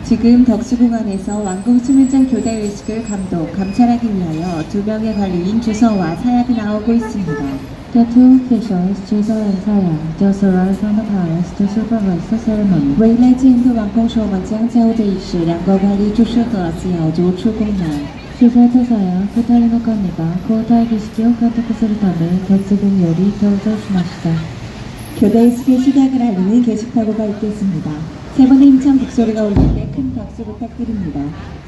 지금 덕수궁 안에서 왕궁 수문장 교대 의식을 감독, 감찰하기 위하여 2명의 관리인 주서와 사약이 나오고 있습니다. The two officials, Juso and Saya, just arrived from the palace to supervise the ceremony. 未来进入王宫守门将交的仪式，两个관리 주서가 지하조 출宫날. 주서と Saya、2人の官が交代儀式を監督するため、덕수궁より登場しました。 교대 의식의 시작을 알리는 게시판고가 있겠습니다. 세 번의 힘찬 북소리가 울릴 때 큰 박수 부탁드립니다.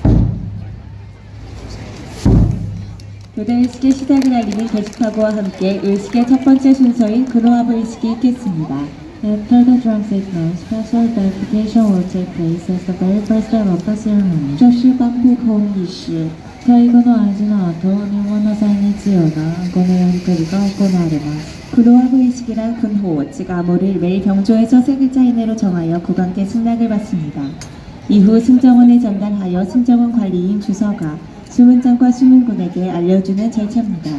교대 의식의 시작을 알리는 게시판고와 함께 의식의 첫 번째 순서인 근호합 의식이 있겠습니다. After the drum signal, special verification will take place as the very first step of the ceremony. 这是颁布口仪式。 最後の合図の後、日本の在日用がこのやり取りが行われます。 근호합 의식이란 근호, 즉 암호를 매일 병조에서 세 글자 이내로 정하여 국왕께 승낙을 받습니다. 이후 승정원에 전달하여 승정원 관리인 주서가 수문장과 수문군에게 알려주는 절차입니다.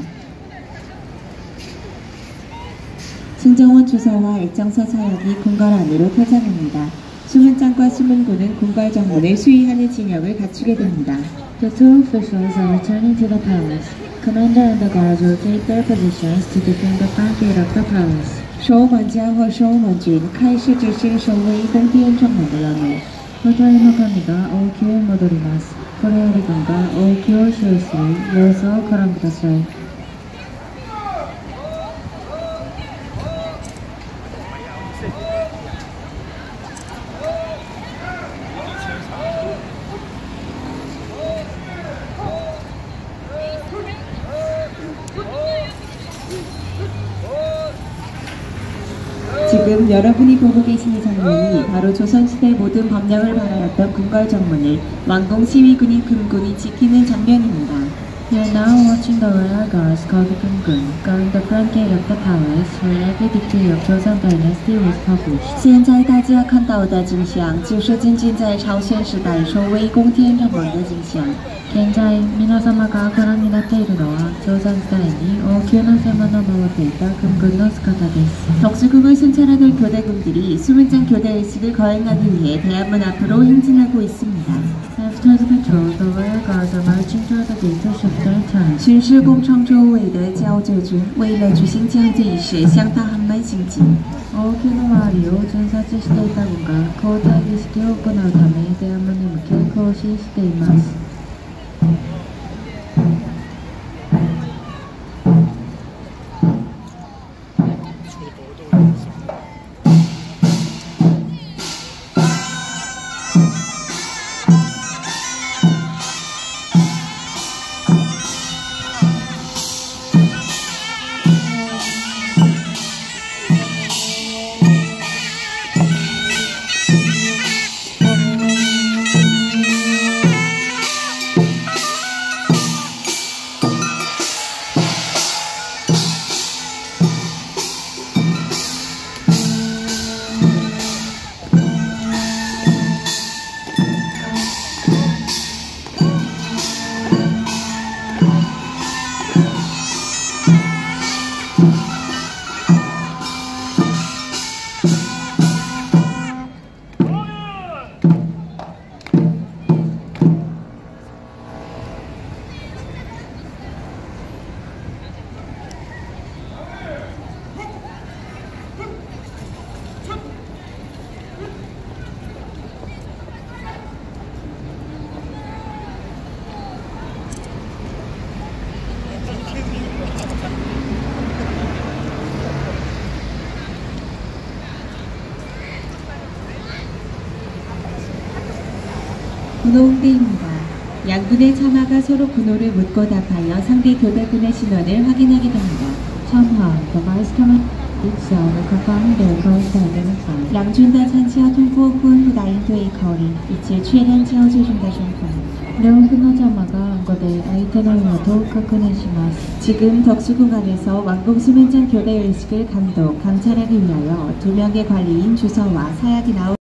승정원 주서와 액정서 사약이 궁궐 안으로 퇴장합니다. 수문장과 수문군은 궁궐 정문을 수위하는 진영을 갖추게 됩니다. The two officials are returning to the palace. Commander and the guards will take their positions to defend the front gate of the palace. 守管家和守门军开始执行守卫宫殿正门的任务。 2人の神が王宮へ戻ります。これより軍が王宮を襲する様子をご覧ください。 지금 여러분이 보고 계신 이 장면이 바로 조선시대 모든 법령을 발하였던 궁궐 정문을 왕궁 시위군인 금군이 지키는 장면입니다. You are now watching the royal guards called Kumgun guarding the front gate of the palace where every decree of Joseon Dynasty was published. 现在大家看到的景象就是静静在朝鲜时代守卫宫殿正门的景象。 現在皆様がご覧になっているのは朝鮮時代に王宮の正門を守っていた軍軍の姿です。 덕수궁을 순찰하던 교대군들이 수문장 교대 의식을 거행하기 위해 대합문 앞으로 행진하고 있습니다. After the patrol, the royal guards are marching toward the gate to shift their time. 巡视工程周围的交接军为了举行交接仪式向大汉门行进。 王宮の周りを巡察していた軍が交代儀式を行うため出山に向け行進しています。 군호응대입니다. 양군의 참하가 서로 군호를 묻고 답하여 상대 교대군의 신원을 확인하게 됩니다. 참하, the vice commander itself confirming their corresponding side. 两军的参加通过婚后答应对口令，以及确认交接军的身份。 両軍の참하が暗号で相手の身元を確認します。 지금 덕수궁 안에서 왕궁 수문장 교대 의식을 감독, 감찰하기 위하여 2명의 관리인 주서와 사약이 나오